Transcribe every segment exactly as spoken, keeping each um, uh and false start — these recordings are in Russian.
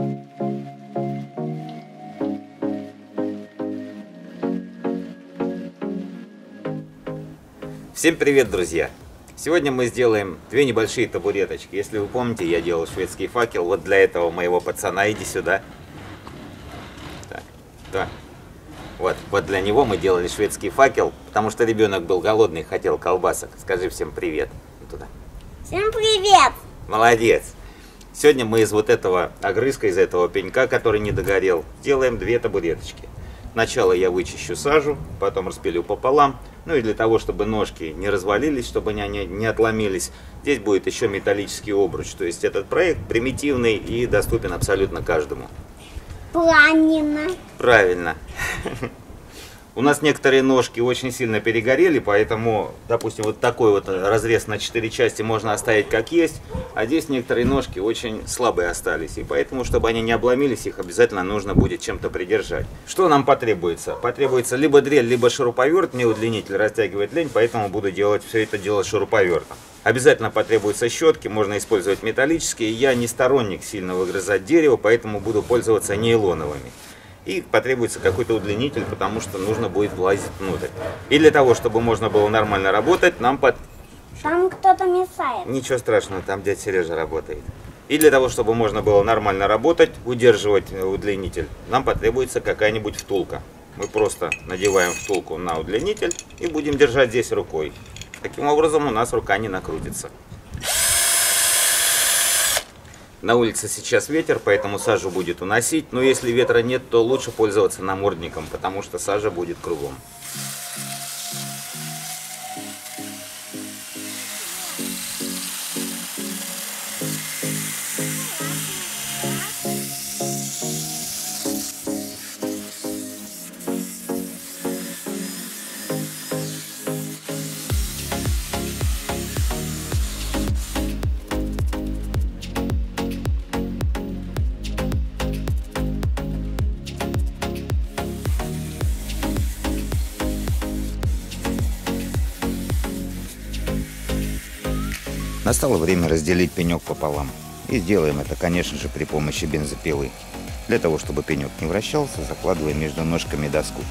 Всем привет, друзья! Сегодня мы сделаем две небольшие табуреточки. Если вы помните, я делал шведский факел. Вот для этого моего пацана, иди сюда. Так, да. Вот, вот для него мы делали шведский факел, потому что ребенок был голодный и хотел колбасок. Скажи всем привет. Туда. Всем привет! Молодец! Сегодня мы из вот этого огрызка, из этого пенька, который не догорел, делаем две табуреточки. Сначала я вычищу сажу, потом распилю пополам. Ну и для того, чтобы ножки не развалились, чтобы они не отломились, здесь будет еще металлический обруч. То есть этот проект примитивный и доступен абсолютно каждому. Правильно. Правильно. У нас некоторые ножки очень сильно перегорели, поэтому, допустим, вот такой вот разрез на четыре части можно оставить как есть, а здесь некоторые ножки очень слабые остались, и поэтому, чтобы они не обломились, их обязательно нужно будет чем-то придержать. Что нам потребуется? Потребуется либо дрель, либо шуруповерт, мне удлинитель растягивать лень, поэтому буду делать все это дело шуруповертом. Обязательно потребуются щетки, можно использовать металлические, я не сторонник сильно выгрызать дерево, поэтому буду пользоваться нейлоновыми. И потребуется какой-то удлинитель, потому что нужно будет влазить внутрь. И для того, чтобы можно было нормально работать, нам под... Там кто-то мешает. Ничего страшного, там дядя Сережа работает. И для того, чтобы можно было нормально работать, удерживать удлинитель, нам потребуется какая-нибудь втулка. Мы просто надеваем втулку на удлинитель и будем держать здесь рукой. Таким образом у нас рука не накрутится. На улице сейчас ветер, поэтому сажу будет уносить, но если ветра нет, то лучше пользоваться намордником, потому что сажа будет кругом. Настало время разделить пенек пополам. И сделаем это, конечно же, при помощи бензопилы. Для того, чтобы пенек не вращался, закладываем между ножками доску.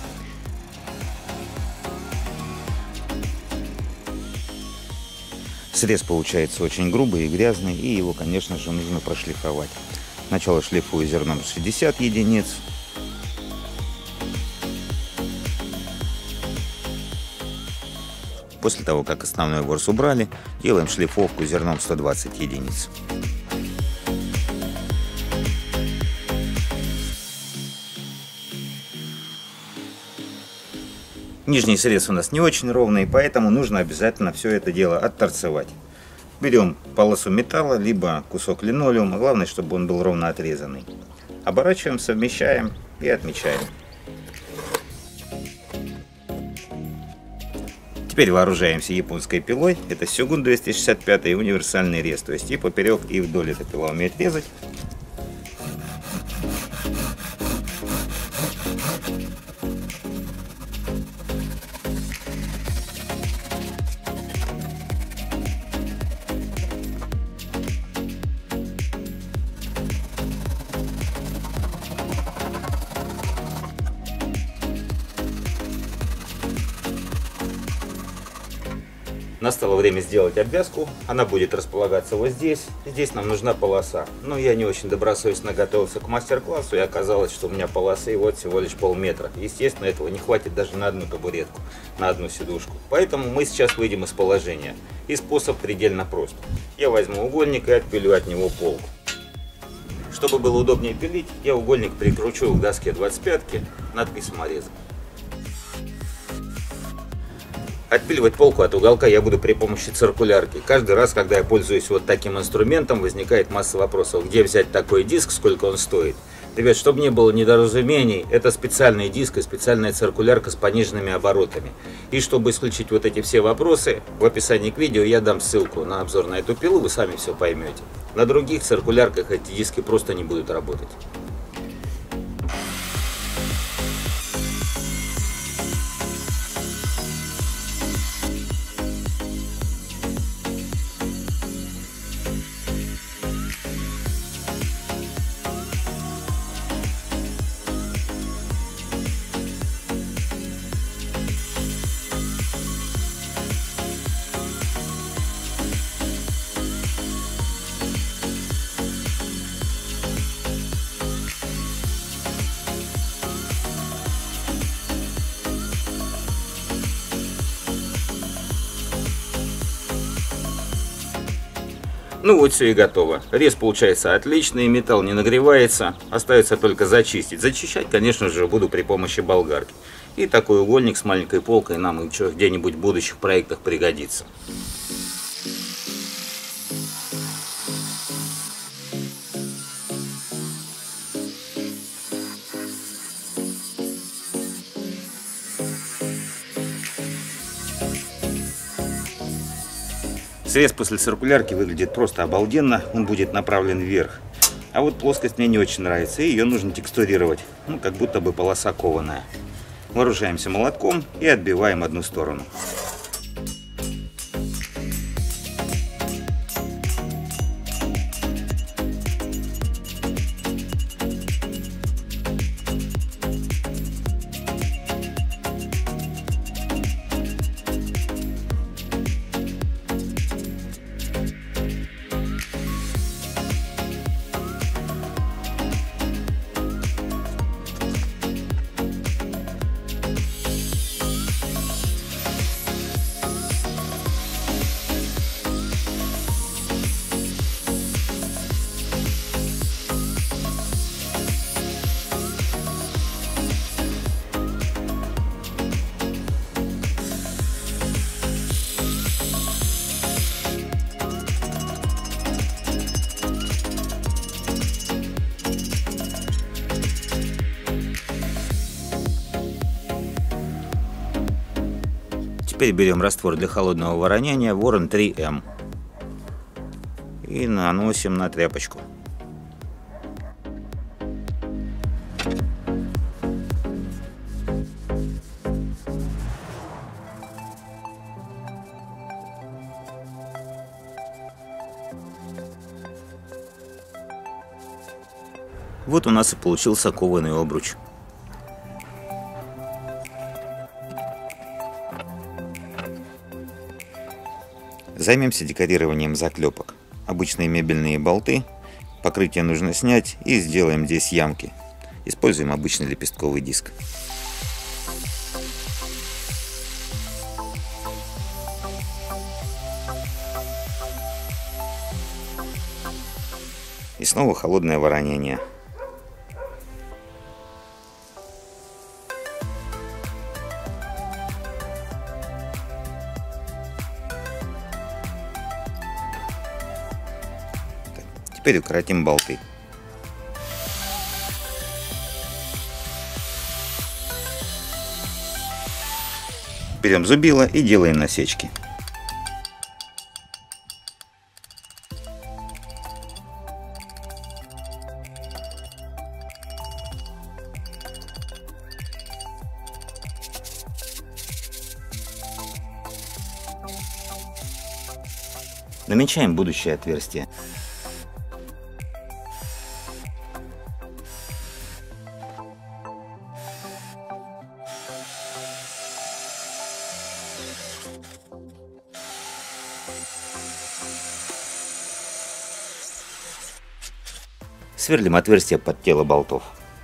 Срез получается очень грубый и грязный, и его, конечно же, нужно прошлифовать. Сначала шлифую зерном шестьдесят единиц. После того, как основной ворс убрали, делаем шлифовку зерном сто двадцать единиц. Нижний срез у нас не очень ровный, поэтому нужно обязательно все это дело отторцевать. Берем полосу металла, либо кусок линолеума, главное, чтобы он был ровно отрезанный. Оборачиваем, совмещаем и отмечаем. Теперь вооружаемся японской пилой. Это Сёгун двести шестьдесят пять универсальный рез. То есть и поперек, и вдоль эта пила умеет резать. Настало время сделать обвязку. Она будет располагаться вот здесь. Здесь нам нужна полоса. Но я не очень добросовестно готовился к мастер-классу, и оказалось, что у меня полосы вот всего лишь полметра. Естественно, этого не хватит даже на одну табуретку, на одну сидушку. Поэтому мы сейчас выйдем из положения. И способ предельно прост. Я возьму угольник и отпилю от него полку. Чтобы было удобнее пилить, я угольник прикручу к доске двадцать пятки надпись самореза. Отпиливать полку от уголка я буду при помощи циркулярки. Каждый раз, когда я пользуюсь вот таким инструментом, возникает масса вопросов. Где взять такой диск, сколько он стоит? Ребят, чтобы не было недоразумений, это специальный диск и специальная циркулярка с пониженными оборотами. И чтобы исключить вот эти все вопросы, в описании к видео я дам ссылку на обзор на эту пилу, вы сами все поймете. На других циркулярках эти диски просто не будут работать. Ну вот все и готово. Рез получается отличный, металл не нагревается, остается только зачистить. Зачищать, конечно же, буду при помощи болгарки. И такой угольник с маленькой полкой нам еще где-нибудь в будущих проектах пригодится. Срез после циркулярки выглядит просто обалденно, он будет направлен вверх. А вот плоскость мне не очень нравится, и ее нужно текстурировать, ну, как будто бы полоса кованая. Вооружаемся молотком и отбиваем одну сторону. Теперь берем раствор для холодного воронения Ворон три эм и наносим на тряпочку. Вот у нас и получился кованый обруч. Займемся декорированием заклепок. Обычные мебельные болты. Покрытие нужно снять и сделаем здесь ямки. Используем обычный лепестковый диск. И снова холодное воронение. Теперь укоротим болты. Берем зубило и делаем насечки. Намечаем будущее отверстие. Сверлим отверстие под тело болтов.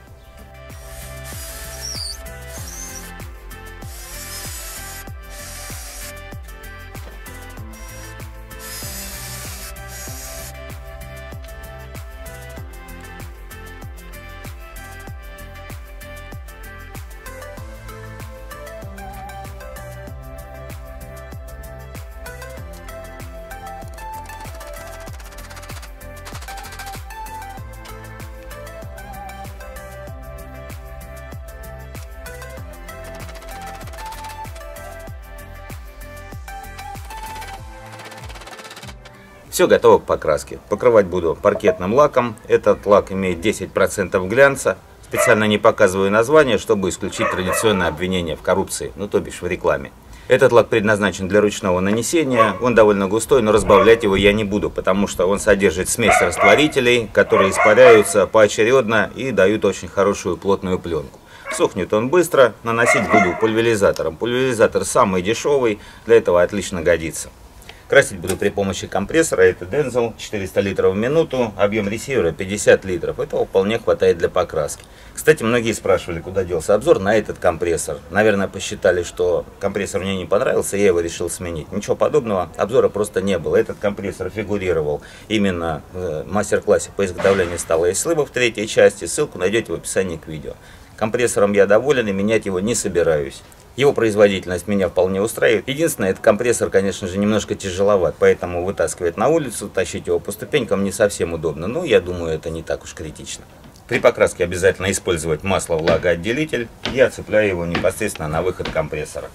Все готово к покраске. Покрывать буду паркетным лаком. Этот лак имеет десять процентов глянца. Специально не показываю название, чтобы исключить традиционное обвинение в коррупции, ну то бишь в рекламе. Этот лак предназначен для ручного нанесения. Он довольно густой, но разбавлять его я не буду, потому что он содержит смесь растворителей, которые испаряются поочередно и дают очень хорошую плотную пленку. Сохнет он быстро, наносить буду пульверизатором. Пульверизатор самый дешевый, для этого отлично годится. Красить буду при помощи компрессора, это Denzel, четыреста литров в минуту, объем ресивера пятьдесят литров. Этого вполне хватает для покраски. Кстати, многие спрашивали, куда делся обзор на этот компрессор. Наверное, посчитали, что компрессор мне не понравился, я его решил сменить. Ничего подобного, обзора просто не было. Этот компрессор фигурировал именно в мастер-классе по изготовлению стола из слэба в третьей части. Ссылку найдете в описании к видео. Компрессором я доволен и менять его не собираюсь. Его производительность меня вполне устраивает. Единственное, этот компрессор, конечно же, немножко тяжеловат, поэтому вытаскивать на улицу, тащить его по ступенькам не совсем удобно. Но я думаю, это не так уж критично. При покраске обязательно использовать масло-влагоотделитель. Я цепляю его непосредственно на выход компрессора.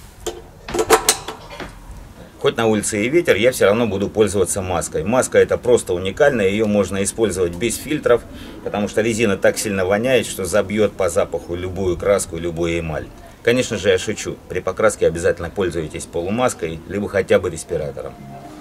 Хоть на улице и ветер, я все равно буду пользоваться маской. Маска это просто уникальная, ее можно использовать без фильтров, потому что резина так сильно воняет, что забьет по запаху любую краску, любую эмаль. Конечно же, я шучу. При покраске обязательно пользуйтесь полумаской, либо хотя бы респиратором.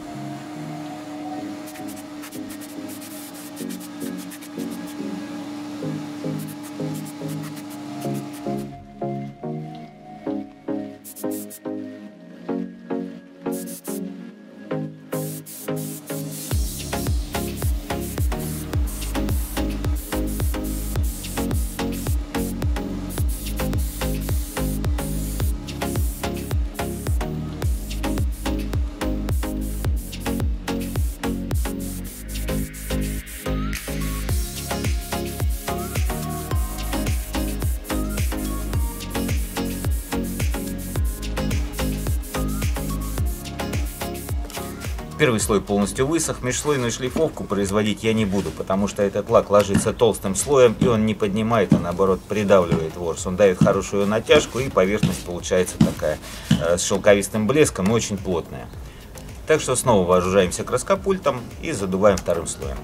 Первый слой полностью высох, межслойную шлифовку производить я не буду, потому что этот лак ложится толстым слоем и он не поднимает, а наоборот придавливает ворс. Он дает хорошую натяжку и поверхность получается такая э, с шелковистым блеском и очень плотная. Так что снова вооружаемся краскопультом и задуваем вторым слоем.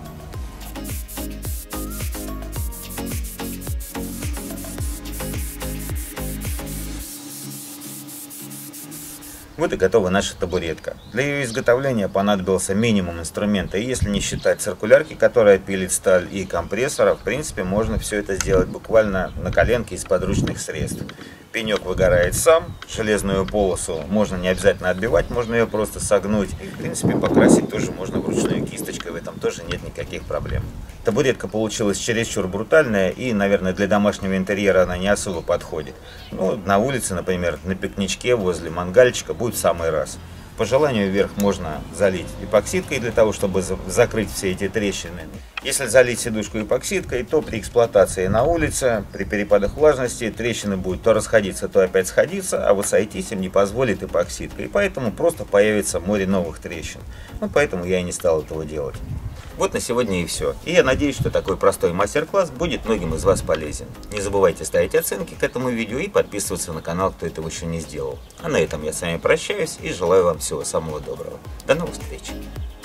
Вот и готова наша табуретка. Для ее изготовления понадобился минимум инструмента. И если не считать циркулярки, которая пилит сталь, и компрессора, в принципе, можно все это сделать буквально на коленке из подручных средств. Пенек выгорает сам, железную полосу можно не обязательно отбивать, можно ее просто согнуть. И, в принципе, покрасить тоже можно вручную кисточкой, в этом тоже нет никаких проблем. Табуретка получилась чересчур брутальная и, наверное, для домашнего интерьера она не особо подходит. Ну, на улице, например, на пикничке возле мангальчика будет в самый раз. По желанию вверх можно залить эпоксидкой для того, чтобы закрыть все эти трещины. Если залить сидушку эпоксидкой, то при эксплуатации на улице, при перепадах влажности, трещины будут то расходиться, то опять сходиться, а вот сойтись им не позволит эпоксидка. И поэтому просто появится море новых трещин. Ну, поэтому я и не стал этого делать. Вот на сегодня и все. И я надеюсь, что такой простой мастер-класс будет многим из вас полезен. Не забывайте ставить оценки к этому видео и подписываться на канал, кто этого еще не сделал. А на этом я с вами прощаюсь и желаю вам всего самого доброго. До новых встреч!